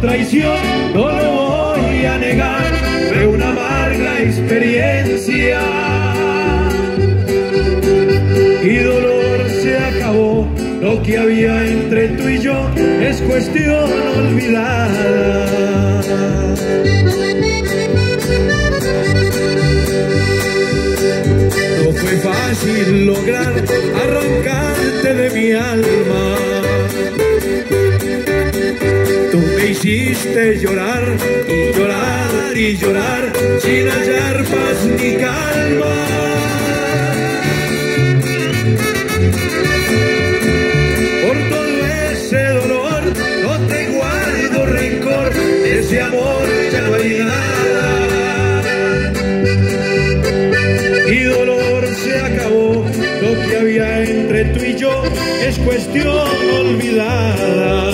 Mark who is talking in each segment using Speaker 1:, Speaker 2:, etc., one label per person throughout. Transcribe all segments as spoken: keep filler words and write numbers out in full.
Speaker 1: traición, no lo voy a negar, fue una amarga experiencia. Y dolor se acabó, lo que había entre tú y yo es cuestión olvidada. No fue fácil lograr arrancarte de mi alma. Tú me hiciste llorar y llorar y llorar sin hallar paz ni calma. Por todo ese dolor no te guardo rencor, de ese amor ya no hay nada. Y dolor se acabó, lo que había entre tú y yo es cuestión olvidada.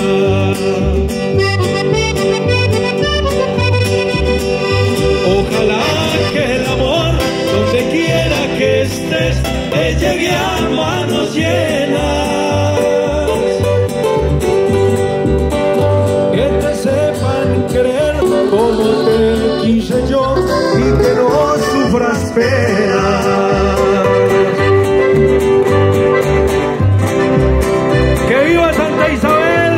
Speaker 1: Ojalá que el amor, donde quiera que estés, te llegue a manos llenas, que te sepan querer como te quise yo y que no sufras pena. ¡Que viva Santa Isabel!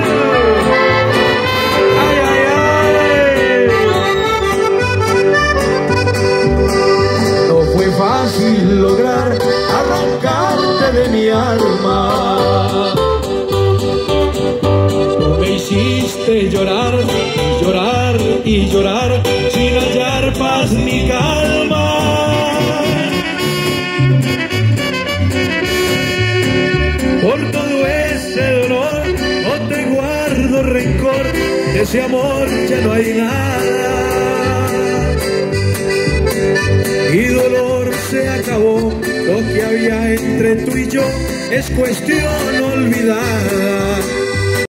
Speaker 1: ¡Ay, ay, ay! No fue fácil lograr arrancarte de mi alma. Tú me hiciste llorar y llorar y llorar sin hallar paz ni calma. Por todo ese dolor no te guardo rencor, de ese amor ya no hay nada. Y dolor se acabó, lo que había entre tú y yo es cuestión olvidada.